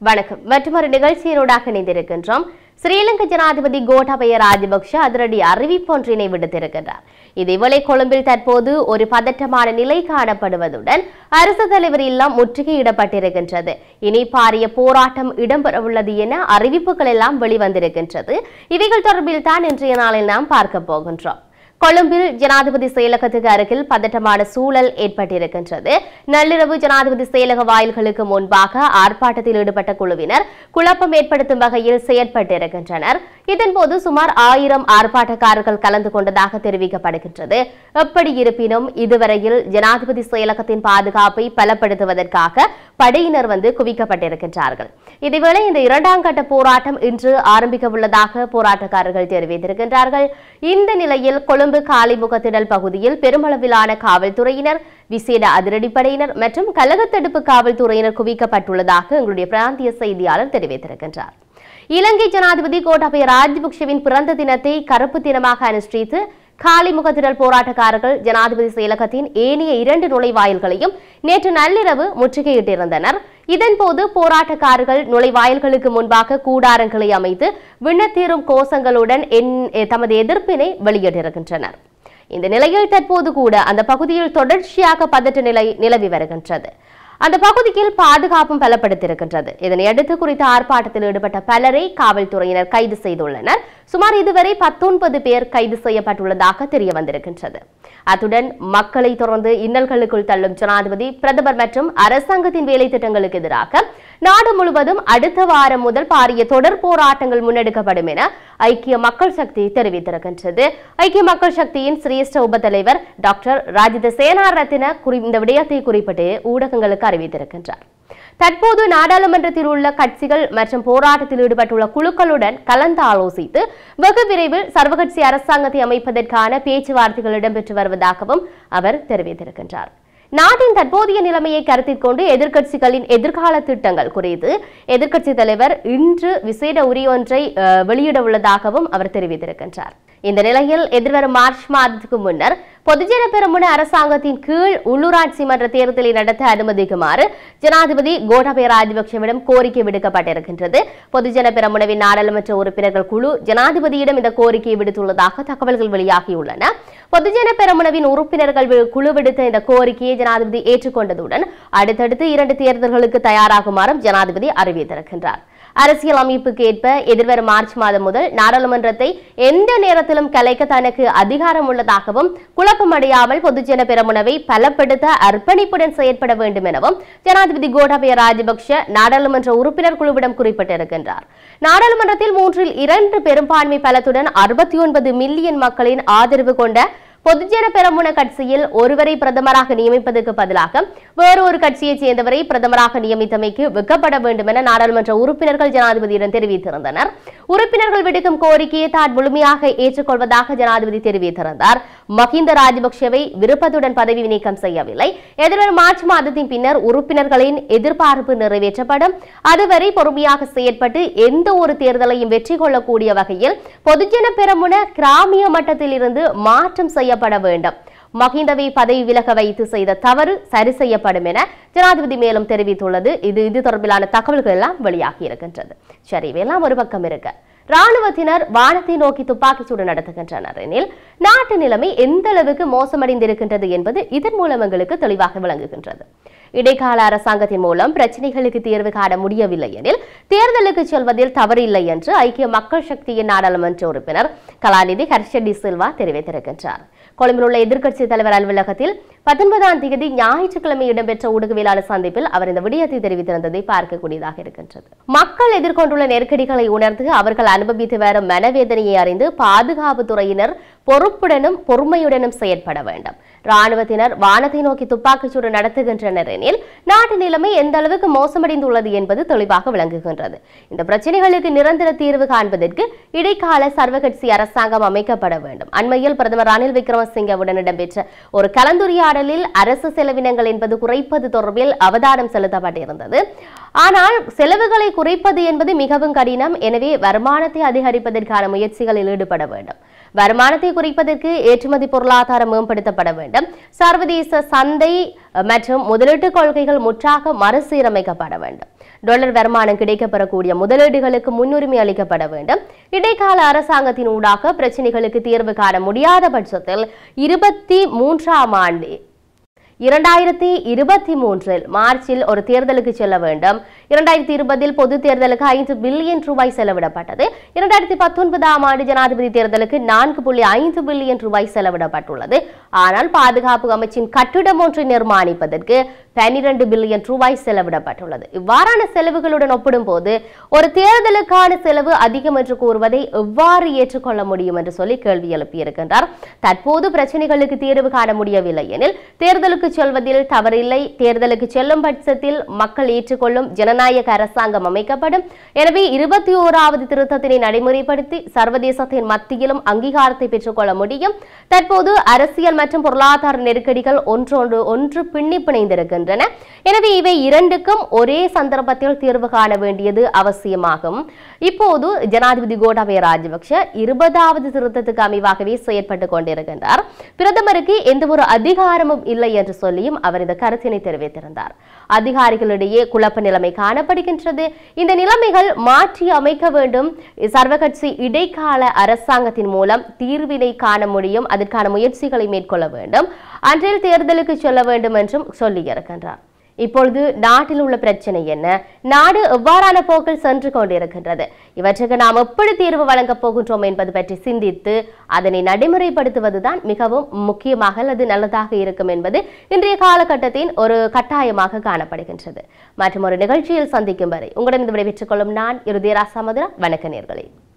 வணக்கம். மற்றொரு நிகழ்ச்சியினூடாக இணைந்திருக்கின்றோம். ஸ்ரீலங்கா ஜனாதிபதி கோட்டாபய ராஜபக்ஷ அதிரடி அறிவிப்பு ஒன்றினை விடுத்திருக்கிறார். இதேவேளை கொழும்பில் தற்போது ஒரு பதற்றமான நிலை காணப்படுவதுடன் அரசு தலைவர் இல்லம் முற்றுகையிடப்பட்டிருக்கின்றது. இனி பாரிய போராட்டம் இடம்பெறவுள்ளது என அறிவிப்புகள் எல்லாம் வெளிவந்திருக்கின்றது. இவைகள் தொடர்பில் தான் இன்றைய நாளில் நாம் பார்க்க போகின்றோம். கொழும்பில் ஜனாதிபதி செயலகத்துக்கு அருகில் பதட்டமான சூழல் ஏற்பட்டிருக்கின்றது. நள்ளிரவு ஜனாதிபதி செயலக வாயில்களுக்கு முன்பாக ஆர்ப்பாட்டத்தில் ஈடுபட்ட குழுவினர் குழப்பம் ஏற்படுத்தும் வகையில் செயற்பட்டிருக்கின்றனர். இதன்போது சுமார் 1000 ஆர்ப்பாட்டக்காரர்கள் கலந்து கொண்டதாக தெரிவிக்கப்படுகின்றது. எப்படி இருப்பினும் இதுவரையில் ஜனாதிபதி செயலகத்தின் பாதுகாப்பை பலப்படுத்துவதற்காக படையினர் குவிக்கப்பட்டிருக்கின்றார்கள். இதேவேளை இந்த 2ஆம் கட்ட போராட்டம் இன்று ஆரம்பிக்க உள்ளதாக போராட்டக்காரர்கள் தெரிவித்திருக்கின்றார்கள். இந்த நிலையில் கொழும்பு காலிமுகத்திடல் பகுதியில் பெருமளவிலான காவல்துறையினர், விசேட அதிரடிப்படையினர் மற்றும் கலகத்தடுப்பு காவல்துறையினர் குவிக்கப்பட்டுள்ளதாக எங்களுடைய பிராந்திய செய்தியாளர் தெரிவித்திருக்கின்றார். இலங்கை ஜனாதிபதி கோட்டாபய ராஜபக்ஷவின் பிறந்த தினத்தை கருப்பு தினமாக அனுஷ்டித்து காலிமுகத்திடல் போராட்டக்காரர்கள் ஜனாதிபதி செயலகத்தின் ஏனைய 2 நுழைவாயில்களையும் நேற்று நள்ளிரவு முற்றுகையிட்டிருந்தனர். இதன்போது போராட்டக்காரர்கள் நுழைவாயில்களுக்கு முன்பாக கூடாரங்களை அமைத்து விண்ணத்தீரும் கோஷங்களுடன் தமது எதிர்ப்பினை வெளியிட்டிருக்கின்றனர். இந்த நிலையில் தற்போது கூட அந்த பகுதியில் தொடர்ச்சியாக பதற்ற நிலை நிலவி வருகின்றது. அந்த பகுதியில் பாதுகாப்பும் பலப்படுத்தியிருக்கின்றது. இதனையடுத்து குறித்த ஆர்ப்பாட்டத்தில் ஈடுபட்ட பலரை காவல்துறையினர் கைது செய்துள்ளனர். சுமார் இதுவரை 19 பேர் கைது செய்யப்பட்டுள்ளதாக தெரிய வந்திருக்கின்றது. அத்துடன் மக்களை தொடர்ந்து இன்னல்களுக்குள் தள்ளும் ஜனாதிபதி, பிரதமர் மற்றும் அரசாங்கத்தின் வேலை திட்டங்களுக்கு எதிராக நாடு முழுவதும் அடுத்த வாரம் முதல் பாரிய தொடர் போராட்டங்கள் முன்னெடுக்கப்படும் என ஐக்கிய மக்கள் சக்தி தெரிவித்திருக்கின்றது. ஐக்கிய மக்கள் சக்தியின் சிரேஷ்ட உப தலைவர் டாக்டர் ராஜித சேனாரத்ன இந்த விடயத்தை குறிப்பிட்டு ஊடகங்களுக்கு அறிவித்திருக்கின்றார். தற்போது நாடாளுமன்றத்தில் உள்ள கட்சிகள் மற்றும் போராட்டத்தில் ஈடுபட்டுள்ள குழுக்களுடன் கலந்து ஆலோசித்து வெகு விரைவில் சர்வகட்சி அரசாங்கத்தை அமைப்பதற்கான பேச்சுவார்த்தைகள் இடம்பெற்று வருவதாகவும் அவர் தெரிவித்திருக்கின்றார். நாட்டின் தற்போதைய நிலைமையை கருத்தில் கொண்டு எதிர்க்கட்சிகளின் எதிர்கால திட்டங்கள் குறித்து எதிர்க்கட்சித் தலைவர் இன்று விசேட உரையொன்றை வெளியிட உள்ளதாகவும் அவர் தெரிவித்திருக்கின்றார். இந்த நிலையில் எதிர்வரும் மார்ச் மாதத்துக்கு முன்னர் பொதுஜன பெரமுன அரசாங்கத்தின் கீழ் உள்ளூராட்சி மன்ற தேர்தலை நடத்த அனுமதிக்குமாறு ஜனாதிபதி கோட்டாபய ராஜபக்ஷவிடம் கோரிக்கை விடுக்கப்பட்டிருக்கின்றது. பொதுஜன பெரமுனவின் நாடாளுமன்ற உறுப்பினர்கள் குழு ஜனாதிபதியிடம் இந்த கோரிக்கையை விடுத்துள்ளதாக தகவல்கள் வெளியாகியுள்ளன. பொதுஜன பெரமுனவின் உறுப்பினர்கள் குழு விடுத்த இந்த கோரிக்கையை ஜனாதிபதி ஏற்றுக்கொண்டதுடன் அடுத்தடுத்து 2 தேர்தல்களுக்கு தயாராகுமாறும் ஜனாதிபதி அறிவித்திருக்கின்றார். அரசியல் அமைப்புக்கு ஏற்ப எதிர்வரும் மார்ச் மாதம் முதல் நாடாளுமன்றத்தை எந்த நேரத்திலும் கலைக்க தனக்கு அதிகாரம் உள்ளதாகவும் குழப்பமடையாமல் பொதுஜன பெரமுனவை பலப்படுத்த அர்ப்பணிப்புடன் செயற்பட வேண்டும் எனவும் ஜனாதிபதி கோட்டாபய ராஜபக்ஷ நாடாளுமன்ற உறுப்பினர் குழுவிடம் குறிப்பிட்டிருக்கின்றார். நாடாளுமன்றத்தில் 3/2 பெரும்பான்மை பலத்துடன் 69 மில்லியன் மக்களின் ஆதரவு கொண்ட பொதுஜன பெரமுன கட்சியில் ஒருவரை பிரதமராக நியமிப்பதற்கு பதிலாக வேறொரு கட்சியைச் சேர்ந்தவரை பிரதமராக நியமித்தமைக்கு வெட்கப்பட வேண்டும் என நாடாளுமன்ற உறுப்பினர்கள் ஜனாதிபதியிடம் தெரிவித்திருந்தனர். உறுப்பினர்கள் விடுக்கும் கோரிக்கையை தான் முழுமையாக ஏற்றுக்கொள்வதாக ஜனாதிபதி தெரிவித்திருந்தார். மஹிந்த ராஜபக்ஷவை விருப்பத்துடன் பதவி நீக்கம் செய்யவில்லை. எதிர்வரும் மார்ச் மாதத்தின் பின்னர் உறுப்பினர்களின் எதிர்பார்ப்பு நிறைவேற்றப்படும். அதுவரை பொறுமையாக செயற்பட்டு எந்த ஒரு தேர்தலையும் வெற்றி கொள்ளக்கூடிய வகையில் பொதுஜன பெரமுன கிராமிய மட்டத்தில் இருந்து மாற்றம் செய்யப்பட வேண்டும். மஹிந்தவை பதவி விலக வைத்து செய்த தவறு சரி செய்யப்படும் என ஜனாதிபதி மேலும் தெரிவித்துள்ளது. இது தொடர்பிலான தகவல்கள் எல்லாம் வெளியாகி இருக்கின்றது. சரி, இவையெல்லாம் ஒரு பக்கம் இருக்க, ராணுவத்தினர் வானத்தை நோக்கி துப்பாக்கிச்சூடு நடத்துகின்றனர் எனில் நாட்டு நிலைமை எந்த அளவுக்கு மோசமடைந்திருக்கின்றது என்பது இதன் மூலம் எங்களுக்கு தெளிவாக விளங்குகின்றது. இடைக்கால அரசாங்கத்தின் மூலம் பிரச்சனைகளுக்கு தீர்வு காண முடியவில்லை எனில் தேர்தலுக்கு செல்வதில் தவறில்லை என்று ஐக்கிய மக்கள் சக்தியின் நாடாளுமன்ற உறுப்பினர் கலாநிதி ஹர்ஷடி சில்வா தெரிவித்திருக்கின்றார். கொழும்பில் உள்ள எதிர்க்கட்சி தலைவர் அலுவலகத்தில் 19ஆம் தேதி ஞாயிற்றுக்கிழமை இடம்பெற்ற ஊடகவியலாளர் சந்திப்பில் அவர் இந்த விடயத்தை தெரிவித்திருந்ததை பார்க்கக்கூடியதாக இருக்கின்றது. மக்கள் எதிர்கொண்டுள்ள நெருக்கடிகளை உணர்ந்து அவர்கள் அனுபவித்து வரும் மனவேதனையை அறிந்து பாதுகாப்புத்துறையினர் பொறுப்புடனும் பொறுமையுடனும் செயற்பட வேண்டும். ராணுவத்தினர் வானத்தை நோக்கி துப்பாக்கிச்சூடு நடத்துகின்றனர் எனில் நாட்டு நிலைமை எந்த அளவுக்கு மோசமடைந்துள்ளது என்பது தெளிவாக விளங்குகின்றது. இந்த பிரச்சனைகளுக்கு நிரந்தர தீர்வு காண்பதற்கு இடைக்கால சர்வகட்சி அரசாங்கம் அமைக்கப்பட வேண்டும். அண்மையில் பிரதமர் ரணில் விக்ரமசிங்கவுடன் இடம்பெற்ற ஒரு கலந்துரையாடலில் அரசு செலவினங்கள் என்பது குறைப்பது தொடர்பில் அவதானம் செலுத்தப்பட்டிருந்தது. ஆனால் செலவுகளை குறைப்பது என்பது மிகவும் கடினம். எனவே வருமானத்தை அதிகரிப்பதற்கான முயற்சிகளில் ஈடுபட வேண்டும். வருமானத்தை குறைப்பதற்கு ஏற்றுமதி பொருளாதாரம் மேம்படுத்தப்பட வேண்டும். சர்வதேச சந்தை மற்றும் முதலீட்டு கொள்கைகள் முற்றாக மறுசீரமைக்கப்பட வேண்டும். டாலர் வருமானம் கிடைக்கப்பெறக்கூடிய முதலீடுகளுக்கு முன்னுரிமை அளிக்கப்பட வேண்டும். இடைக்கால அரசாங்கத்தின் ஊடாக பிரச்சினைகளுக்கு தீர்வு காண முடியாத பட்சத்தில் 2023 மார்ச்சில் ஒரு தேர்தலுக்கு செல்ல வேண்டும். 2020 பொது தேர்தலுக்கு 5 பில்லியன் ரூபாய் செலவிடப்பட்டது. 2019 ஜனாதிபதி தேர்தலுக்கு 4.5 பில்லியன் ரூபாய் செலவிடப்பட்டுள்ளது. ஆனால் பாதுகாப்பு அமைச்சின் கட்டிடம் ஒன்றை நிர்மாணிப்பதற்கு 12 பில்லியன் ரூபாய் செலவிடப்பட்டுள்ளது. இவ்வாறான செலவுகளுடன் ஒப்பிடும்போது ஒரு தேர்தலுக்கான செலவு அதிகம் என்று கூறுவதை எவ்வாறு ஏற்றுக்கொள்ள முடியும் என்று சொல்லி கேள்வி எழுப்பியிருக்கின்றார். தற்போது பிரச்சனைகளுக்கு தீர்வு காண முடியவில்லை எனில் தேர்தலுக்கு செல்வதில் தவறில்லை. தேர்தலுக்கு செல்லும் பட்சத்தில் மக்கள் ஏற்றுக்கொள்ளும் ஜனநாயக அரசாங்கம் அமைக்கப்படும். எனவே 21வது திருத்தத்தினை நடைமுறைப்படுத்தி சர்வதேசத்தின் மத்தியிலும் அங்கீகாரத்தை பெற்றுக்கொள்ள முடியும். தற்போது அரசியல் மற்றும் பொருளாதார நெருக்கடிகள் ஒன்று பின்னி பிணைந்திருக்கின்றன. எனவே இவை இரண்டுக்கும் ஒரே சந்தர்ப்பத்தில் தீர்வு காண வேண்டியது அவசியமாகும். இப்போது ஜனாதிபதி கோட்டாபய ராஜபக்ஷ 20வது திருத்தத்துக்கு அமைவாகவே செயற்பட்டுக் கொண்டிருக்கின்றார். பிரதமருக்கு எந்த ஒரு அதிகாரமும் இல்லை என்று சொல்லியும் அவர் இந்த கருத்தினை தெரிவித்திருந்தார். அதிகாரிகளிடையே குழப்ப நிலைமை காணப்படுகின்றது. இந்த நிலைமைகள் மாற்றி அமைக்க வேண்டும். சர்வகட்சி இடைக்கால அரசாங்கத்தின் மூலம் தீர்வினை காண முடியும். அதற்கான முயற்சிகளை மேற்கொள்ள வேண்டும். அன்றில் தேர்தலுக்கு செல்ல வேண்டும் என்றும் சொல்லியிருக்கின்றார். இப்பொழுது நாட்டில் உள்ள பிரச்சனை என்ன, நாடு எவ்வாறான போக்கில் சென்று கொண்டிருக்கின்றது, இவற்றுக்கு நாம் எப்படி தீர்வு வழங்கப் போகின்றோம் என்பது பற்றி சிந்தித்து அதனை நடைமுறைப்படுத்துவதுதான் மிகவும் முக்கியமாக அல்லது நல்லதாக இருக்கும் என்பது இன்றைய காலகட்டத்தின் ஒரு கட்டாயமாக காணப்படுகின்றது. மற்றும் ஒரு நிகழ்ச்சியில் சந்திக்கும் வரை உங்களிடம் விடைபெற்றுக் கொள்ளும் நான் இருதேராசா மதுரா. வணக்க நேயர்களே.